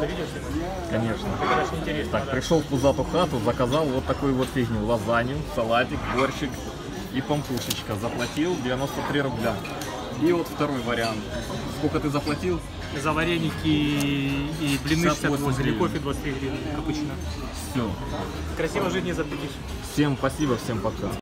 это видел? Конечно. Это очень интересно. Так, пришел в пузатую хату, заказал вот такую вот фигню. Лазанью, салатик, борщик и пампушечка. Заплатил 93 рубля. И вот второй вариант. Сколько ты заплатил? За вареники и блины 68, или кофе 23 гривны, обычно. Все. Красиво жить не запретишь. Всем спасибо, всем пока.